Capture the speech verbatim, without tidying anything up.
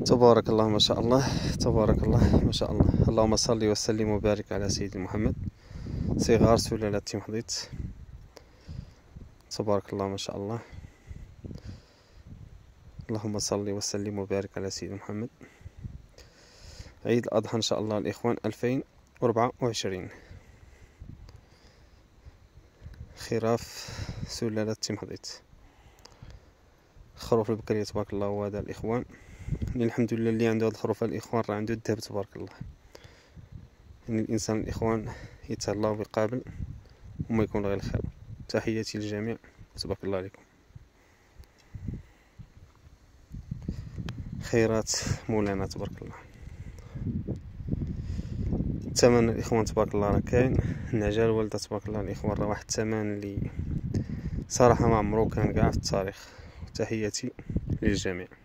تبارك الله ما شاء الله، تبارك الله ما شاء الله. اللهم صل وسلم وبارك على سيدنا محمد. صغار سلالة تيمحضيت، تبارك الله ما شاء الله. اللهم صل وسلم وبارك على سيدنا محمد. عيد الأضحى إن شاء الله الإخوان ألفين وأربعة وعشرين. خراف سلالة تيمحضيت، خروف البكرية تبارك الله. وهذا الإخوان يعني الحمد لله اللي عنده هاد الخروف الإخوان راه عنده الذهب تبارك الله. يعني الإنسان الإخوان يتهلا ويقابل وما يكون غير الخير. تحياتي للجميع، تبارك الله عليكم. خيرات مولانا تبارك الله. الثمن الإخوان تبارك الله راه كاين. النعجة الوالدة تبارك الله الإخوان راه واحد الثمن اللي صراحة ما عمرو كان كاع في التاريخ. تحياتي للجميع.